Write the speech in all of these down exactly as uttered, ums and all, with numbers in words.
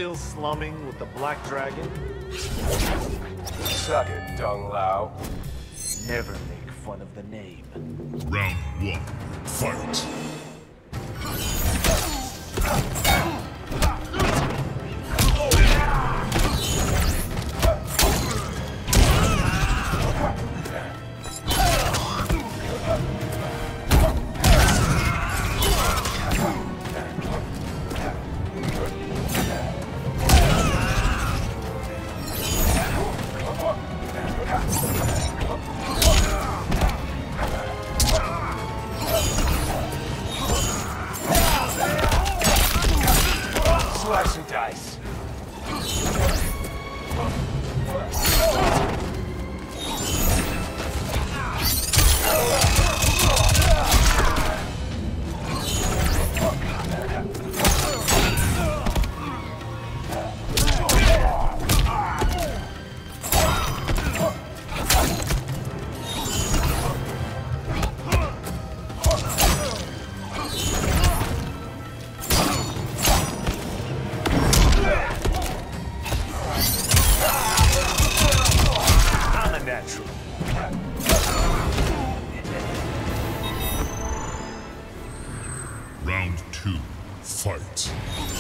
still slumming with the Black Dragon? Suck it, Dong Lao. Never make fun of the name. Round one, fight! Slice and dice. Natural. Round two, fight!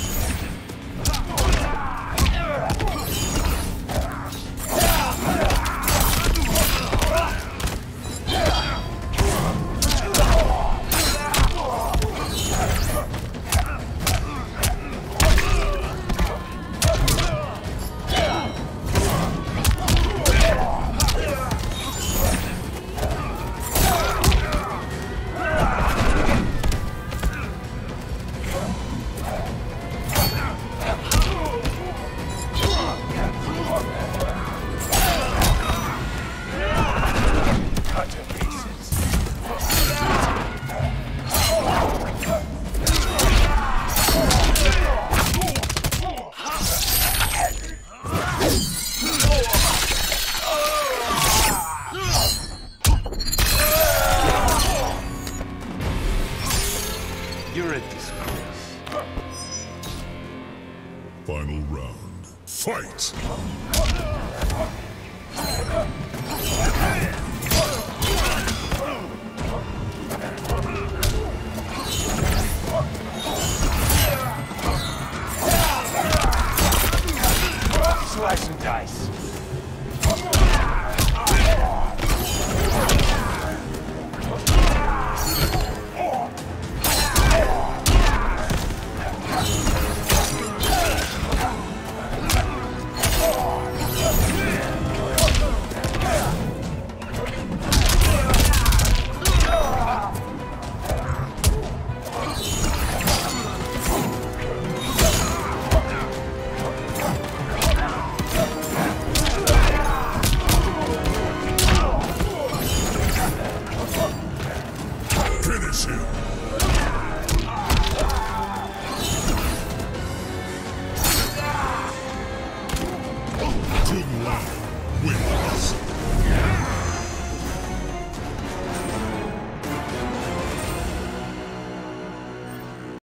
You're a disgrace. Final round, fight! Slice and dice. Finish him! Good luck!